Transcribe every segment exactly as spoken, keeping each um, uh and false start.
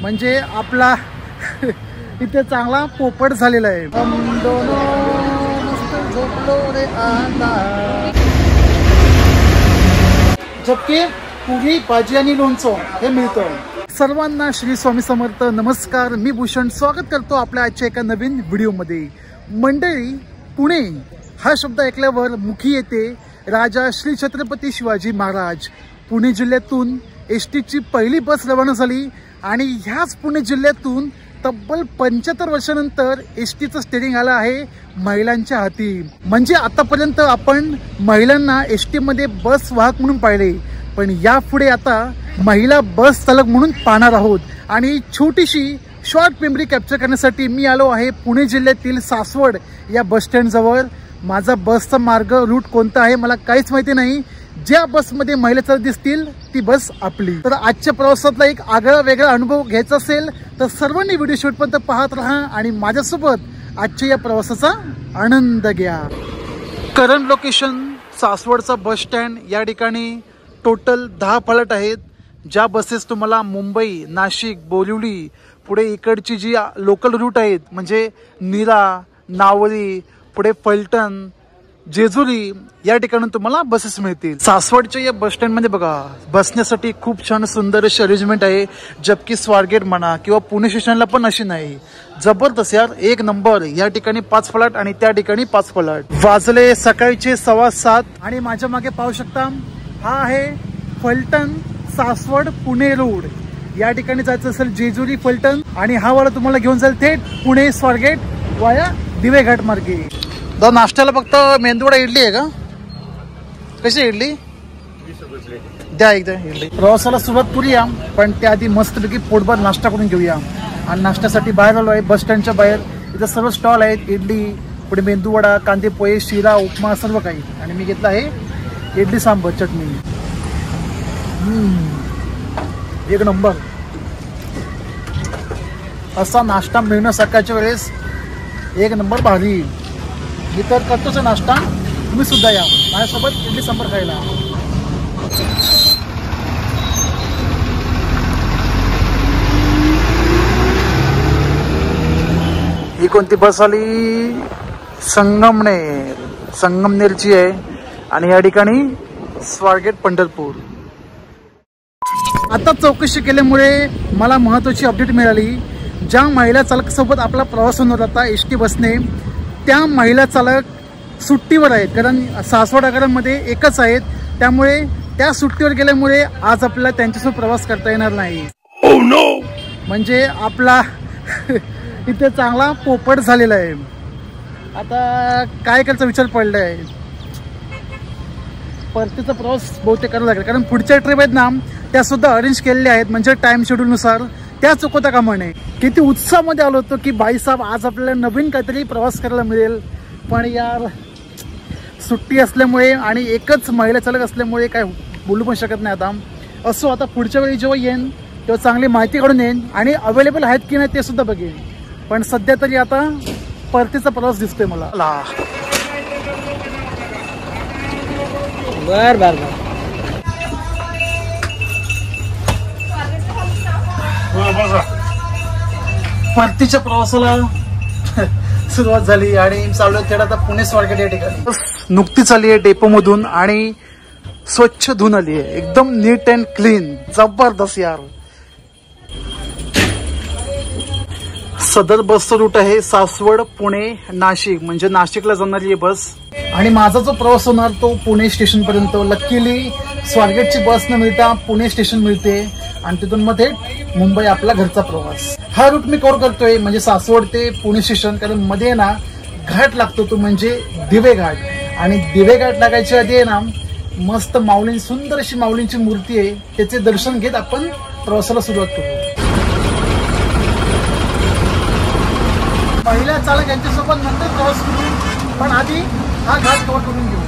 म्हणजे आपला इथे चांगला पोपट झालेला आहे. झपके पुरी भाजी आणि लोणचं हे मिळतं. सर्वांना श्री स्वामी समर्थ. नमस्कार, मी भूषण स्वागत करतो आपल्या आजच्या एका नवीन व्हिडिओमध्ये. मंडळी, पुणे हा शब्द ऐकल्यावर मुखी येते राजा श्री छत्रपती शिवाजी महाराज. पुणे जिल्ह्यातून एस टीची पहिली बस रवाना झाली आणि ह्याच पुणे जिल्ह्यातून तब्बल पंच्याहत्तर वर्षानंतर एस टीचं स्टेरिंग आलं आहे महिलांच्या हाती. म्हणजे आतापर्यंत आपण महिलांना एस टीमध्ये बस वाहक म्हणून पाहिले, पण यापुढे आता महिला बस चालक म्हणून पाहणार आहोत. आणि छोटीशी शॉर्ट मेमरी कॅप्चर करण्यासाठी मी आलो आहे पुणे जिल्ह्यातील सासवड या बस स्टँड जवळ. माझा बसचा मार्ग रूट कोणता आहे मला काहीच माहिती नाही. ज्या बसमध्ये महिला चालक दिसतील ती बस आपली. तर आजच्या प्रवासातला एक आगळा वेगळा अनुभव घ्यायचा असेल तर सर्वांनी व्हिडिओ शेवटपर्यंत पाहत राहा आणि माझ्यासोबत आजच्या या प्रवासाचा आनंद घ्या. करंट लोकेशन सासवडचा बस स्टँड. या ठिकाणी टोटल दहा फलाट आहेत. ज्या बसेस तुम्हाला मुंबई, नाशिक, बोरिवली, पुढे इकडची जी लोकल रूट आहेत म्हणजे नीरा, नावली, पुढे फलटण, जेजुरी या ठिकाणी तुम्हाला बसेस मिळतील. सासवडच्या या बस स्टँड मध्ये बघा बसण्यासाठी खूप छान सुंदर अशी अरेंजमेंट आहे. जबकि स्वारगेट म्हणा किंवा पुणे स्टेशनला पण अशी नाही. जबरदस्त यार, एक नंबर. या ठिकाणी पाच फलाट आणि त्या ठिकाणी पाच फलाट. वाजले सकाळचे सव्वा सात आणि माझ्या मागे पाहू शकता हा आहे फलटण सासवड पुणे रोड. या ठिकाणी जायचं असेल जेजुरी फलटण आणि हा वाला तुम्हाला घेऊन जाईल थेट पुणे स्वारगेट वाया दिवेघाट मार्गे. दा नाश्त्याला फक्त मेंदूवडा इडली आहे का? कशी इडली द्या एकदा इडली. प्रवासाला सुरुवात करूया, पण त्याआधी मस्तपैकी पोटभर नाश्ता करून घेऊया. आणि नाश्त्यासाठी बाहेर आलो आहे बस स्टँडच्या बाहेर. इथं सर्व स्टॉल आहेत. इडली, पुढे मेंदूवडा, कांदे पोहे, शिरा, उपमा सर्व काही. आणि मी घेतला आहे इडली सांबर चटणी. एक नंबर. असा नाश्ता मिळणं सकाळच्या वेळेस एक नंबर भारी. मी तर करतोच नाश्ता, तुम्ही सुद्धा या माझ्यासोबत इडली सांबर खायला. ही कोणती बस आली? संगमनेर. संगमनेरची आहे आणि या ठिकाणी स्वारगेट पंढरपूर. आता चौकशी केल्यामुळे मला महत्त्वाची अपडेट मिळाली. ज्या महिला चालकासोबत आपला प्रवास होणार होता एस टी बसने, त्या महिला चालक सुट्टीवर आहेत. कारण सासवड आगारामध्ये एकच आहेत, त्यामुळे त्या सुट्टीवर गेल्यामुळे आज आपल्याला त्यांच्यासोबत प्रवास करता येणार नाही. oh, no! म्हणजे आपला इथे चांगला पोपट झालेला आहे. आता काय करायचा विचार पडला आहे. परतीचा प्रवास बहुतेक करायला लागेल, कारण पुढच्या ट्रिप आहेत ना त्या सुद्धा अरेंज केलेल्या आहेत, म्हणजे टाइम शेड्यूलनुसार. त्या चुकवता कामा नये. किती उत्साहामध्ये आलो होतो की बाईसाहेब आज आपल्याला नवीन काहीतरी प्रवास करायला मिळेल, पण यार सुट्टी असल्यामुळे आणि एकच महिला चालक असल्यामुळे काय बोलू पण शकत नाही. आता असो, आता पुढच्या वेळी जेव्हा येईन तेव्हा चांगली माहिती काढून येईन आणि अवेलेबल आहेत की नाही ते सुद्धा बघेन. पण सध्या तरी आता परतीचा प्रवास दिसतोय मला. बर बर बर परतीच्या प्रवासाला सुरुवात झाली आणि चालू आहे आता पुणे स्वारगेट या ठिकाणी. नुकतीच आली आहे डेपो मधून आणि स्वच्छ धुवून आली आहे, एकदम नीट अँड क्लीन. जबरदस्त यार. सदर बसचा रूट आहे सासवड पुणे नाशिक, म्हणजे नाशिकला जाणारी आहे बस. आणि माझा जो प्रवास होणार तो पुणे स्टेशन पर्यंत. लकीली स्वारगेटची बस न मिळता पुणे स्टेशन मिळते आणि तिथून मग थेट मुंबई आपला घरचा प्रवास. हा रूट मी कव्हर करतोय म्हणजे सासवड ते पुणे स्टेशन. कारण मध्ये ना घाट लागतो तो म्हणजे दिवे घाट. आणि दिवे घाट लागायच्या आधी आहे ना मस्त माऊली, सुंदर अशी माऊलींची मूर्ती आहे, त्याचे दर्शन घेत आपण प्रवासाला सुरुवात करू. महिला चालक यांच्यासोबत नंतर प्रवास करू, पण आधी हा घाट कव्हर करून घेऊ.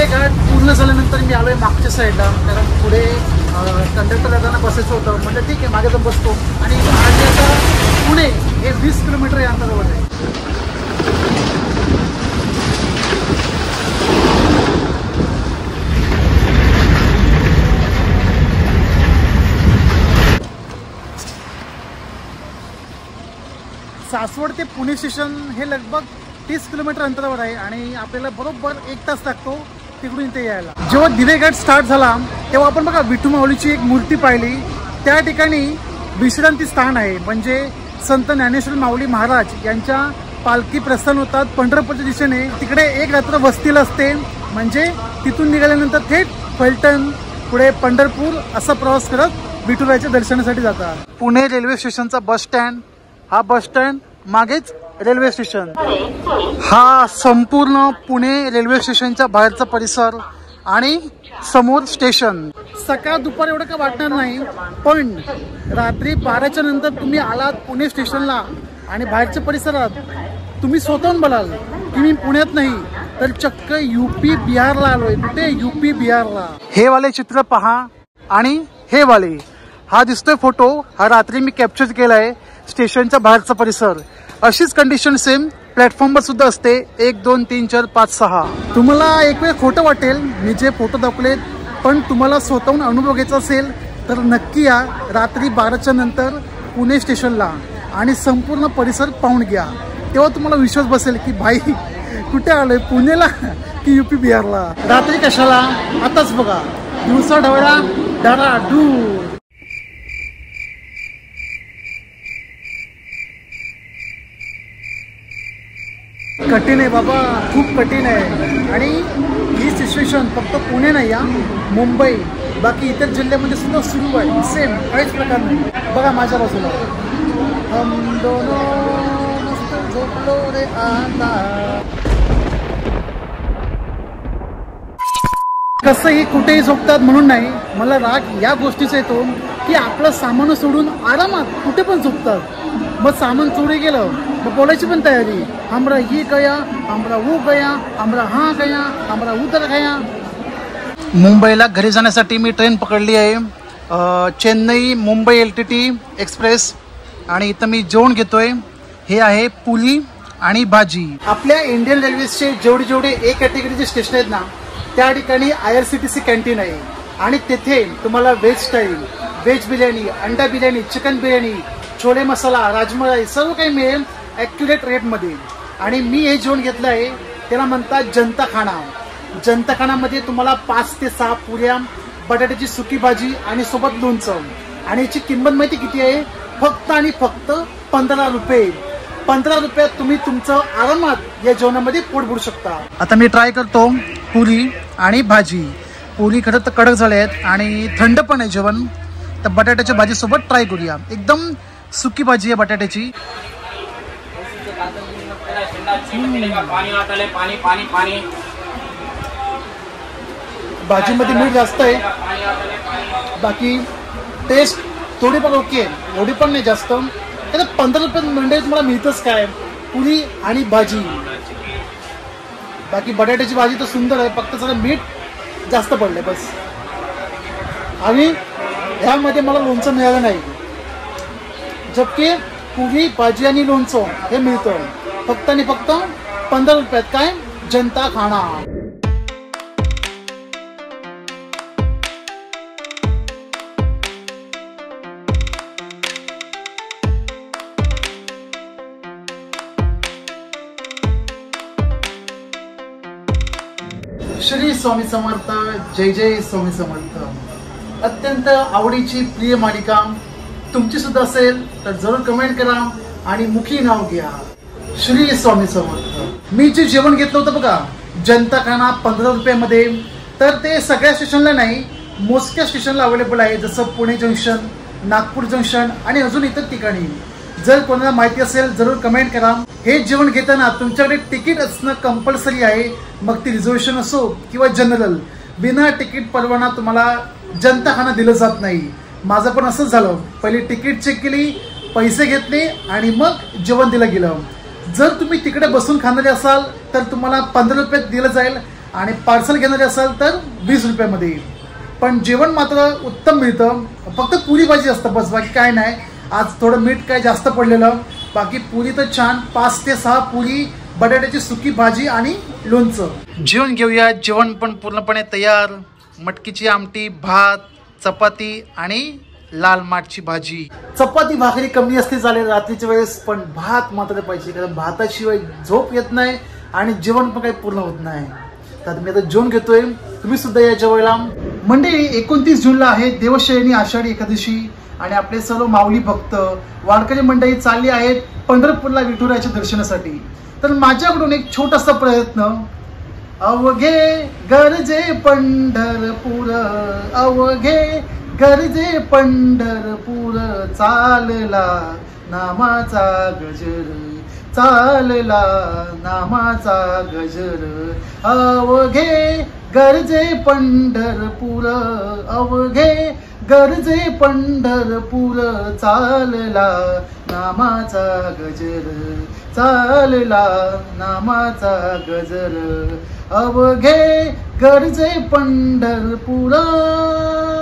घाट पूर्ण झाल्यानंतर मी आलोय मागच्या साईडला, कारण पुढे कंडक्टर दादांना बसायचं होतं. म्हणजे ठीक आहे, मागे जाऊन बसतो. आणि माझे आता पुणे हे वीस किलोमीटर या अंतरावर आहे. सासवड ते पुणे स्टेशन हे लगभग तीस किलोमीटर अंतरावर आहे आणि आपल्याला बरोबर एक तास लागतो तिकडून इथे यायला. जेव्हा दिवेघाट स्टार्ट झाला तेव्हा आपण बघा विठू माऊलीची एक मूर्ती पाहिली. त्या ठिकाणी विश्रांती स्थान आहे, म्हणजे संत ज्ञानेश्वर माऊली महाराज यांच्या पालखी प्रस्थान होतात पंढरपूरच्या दिशेने. तिकडे एक रात्र वस्तीला असते, म्हणजे तिथून निघाल्यानंतर थेट फलटण पुढे पंढरपूर असा प्रवास करत विठुरायाच्या दर्शनासाठी जातात. पुणे रेल्वे स्टेशनचा बस स्टँड, हा बस स्टँड मागेच रेल्वे स्टेशन. हा संपूर्ण पुणे रेल्वे स्टेशनच्या बाहेरचा परिसर आणि समोर स्टेशन. सकाळ दुपार एवढं काय वाटणार नाही, पण रात्री बाराच्या नंतर तुम्ही आलात पुणे स्टेशनला आणि बाहेरच्या परिसरात, तुम्ही स्वतःहून बोलाल की मी पुण्यात नाही तर चक्क यूपी बिहारला आलोय. कुठे? यूपी बिहारला. हे वाले चित्र पहा आणि हे वाले, हा दिसतोय फोटो, हा रात्री मी कॅप्चर केलाय स्टेशनच्या बाहेरचा परिसर. अशीच कंडिशन सेम प्लॅटफॉर्मवर सुद्धा असते. एक दोन तीन चार पाच सहा. तुम्हाला एक वेळ खोटं वाटेल मी जे फोटो दाखवलेत, पण तुम्हाला स्वतःहून अनुभव घ्यायचा असेल तर नक्की या रात्री बाराच्या नंतर पुणे स्टेशनला आणि संपूर्ण परिसर पाहून घ्या. तेव्हा तुम्हाला विश्वास बसेल की भाई कुठे आलोय, पुणेला की यूपी बिहारला. रात्री कशाला, आताच बघा, दिवसा ढवळा डारा डू. कठीण आहे बाबा, खूप कठीण आहे. आणि ही सिच्युएशन फक्त पुणे नाही, या मुंबई बाकी इतर जिल्ह्यामध्ये सुद्धा सुरू आहे. सेम काहीच प्रकार नाही. बघा माझ्या बाजूला हम दोनो मस्त झोपलो रे आता. कसंही कुठेही झोपतात म्हणून नाही, मला राग या गोष्टीचा येतो की आपलं सामान सोडून आरामात कुठे पण झोपतात. मग सामान चोरी गेलं मग बोलायची पण तयारी, हमरा ये गया, हमरा वो गया, हमरा हा गया, हमरा उधर गया. मुंबईला घरी जाण्यासाठी मी ट्रेन पकडली आहे, Chennai Mumbai L T T express. आणि इथं मी जेवण घेतोय. हे आहे पुली आणि भाजी. आपल्या इंडियन रेल्वेजचे जेवढे जेवढे ए कॅटेगरीचे स्टेशन आहेत ना, त्या ठिकाणी I R C T C canteen आहे आणि तेथे तुम्हाला व्हेज स्टाईल, व्हेज बिर्याणी, अंडा बिर्याणी, चिकन बिर्याणी, छोले मसाला, राजमलाई सर्व काही मिळेल ॲक्युरेट रेटमध्ये. आणि मी हे जेवण घेतलं आहे, त्याला म्हणतात जनता खाना. जनता खानामध्ये तुम्हाला पाच ते सहा पुऱ्या, बटाट्याची सुकी भाजी आणि सोबत लोणचं. आणि याची किंमत माहिती किती आहे? फक्त आणि फक्त पंधरा रुपये. पंधरा रुपयात तुम्ही तुमचं आरामात या जेवणामध्ये पोट भरू शकता. आता मी ट्राय करतो पुरी आणि भाजी. पुरी खरं तर कडक झाले आहेत आणि थंड पण आहे जेवण. तर बटाट्याच्या भाजीसोबत ट्राय करूया. एकदम सुकी भाजी आहे बटाट्याची. भाजीमध्ये मीठ जास्त आहे, बाकी टेस्ट थोडी पण ओके, एवढी पण नाही जास्त. तर पंधरा रुपये म्हणजे तुम्हाला मिळतच काय, पुरी आणि भाजी. बाकी बटाट्याची भाजी तर सुंदर आहे, फक्त जरा मीठ जास्त पडले बस. आणि ह्यामध्ये मला लोणचं मिळालं नाही, जबकि पुरी भाजी आणि लोणचं हे मिळतं फक्त आणि फक्त पंधरा रुपयात. काय? जनता खाना. श्री स्वामी समर्थ. जय जय स्वामी समर्थ. अत्यंत आवडीची प्रिय मालिका तुमची सुद्धा असेल तर जरूर कमेंट करा आणि मुखी नाव घ्या. श्री स्वामी समर्थ. मी जे जेवण घेतलं होतं बघा जनता खाना पंधरा रुपयामध्ये, तर ते सगळ्या स्टेशनला नाही, मोजक्या स्टेशनला अवेलेबल आहे, जसं पुणे जंक्शन, नागपूर जंक्शन आणि अजून इतर ठिकाणी. जर कोणाला माहिती असेल जरूर कमेंट करा. हे जेवण घेताना तुमच्याकडे तिकीट असणं कंपल्सरी आहे, मग ती रिझर्वेशन असो किंवा जनरल. बिना तिकीट परवाना तुम्हाला जनता खाना दिलं जात नाही. माझं पण असंच झालं, पहिले तिकीट चेक केली, पैसे घेतले आणि मग जेवण दिलं गेलं. जर तुम्ही तिकडे बसून खाणारे असाल तर तुम्हाला पंधरा रुपयात दिलं जाईल आणि पार्सल घेणारे असाल तर वीस रुपयामध्ये. पण जेवण मात्र उत्तम मिळतं. फक्त पुरी भाजी असतं बस, बाकी काय नाही. आज थोडं मीठ काय जास्त पडलेलं, बाकी पुरी तर छान. पाच ते सहा पुरी, बटाट्याची सुकी भाजी आणि लोणचं. जेवण घेऊया. जेवण पण पूर्णपणे तयार. मटकीची आमटी, भात, चपाती आणि लाल माठची भाजी. चपाती भाकरी कमी असते चालेल रात्रीच्या वेळेस, पण भात मात्र पाहिजे, कारण भाताशिवाय झोप येत नाही आणि जेवण पण काही पूर्ण होत नाही. तर मी आता जेवण घेतोय, तुम्ही सुद्धा या जेवायला. मंडळी, एकोणतीस जूनला आहे देवशयनी आषाढी एकादशी आणि आपले सर्व माऊली भक्त वारकरी मंडळी चालली आहेत पंढरपूरला विठुरायाच्या दर्शनासाठी. तर माझ्याकडून एक छोटासा प्रयत्न. अवघे गरजे पंढरपूर, अवघे गरजे पंढरपूर, चालला नामाचा गजर, चालला नामाचा गजर. अवघे गरजे पंढरपूर, अवघे गरजे पंढरपूर, चालला नामाचा गजर, चालला नामाचा गजर. अवघे गरजे पंढरपूर.